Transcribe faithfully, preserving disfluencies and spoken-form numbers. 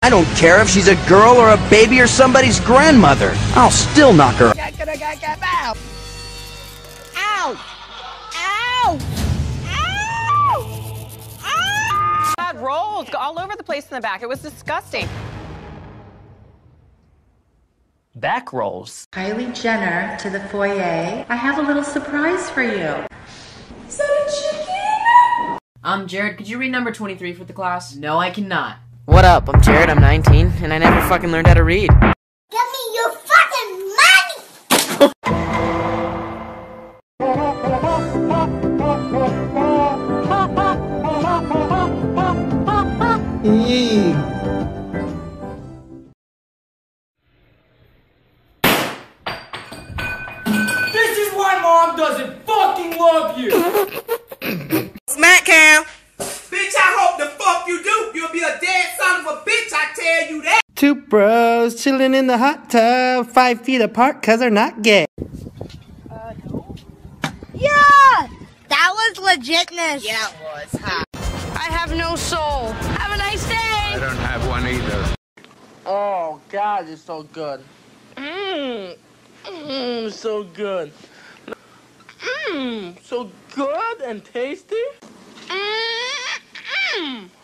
I don't care if she's a girl or a baby or somebody's grandmother. I'll still knock her. Ow! Ow! Ow! Ow! Bad rolls all over the place in the back. It was disgusting. Back rolls. Kylie Jenner to the foyer. I have a little surprise for you. Is that a chicken? Um, Jared, could you read number twenty-three for the class? No, I cannot. What up? I'm Jared, I'm nineteen, and I never fucking learned how to read. Give me your fucking money! This is why Mom doesn't fucking love you! Smack Cam! Bitch, I hope the fuck you do! You'll be a dead son of a bitch, I tell you that! Two bros chilling in the hot tub, five feet apart cause they're not gay. Uh, no. Yeah! That was legitness. Yeah, it was, huh? I have no soul. Have a nice day! I don't have one either. Oh God, it's so good. Mmm. Mmm, so good. Mmm, so good and tasty. Mmm.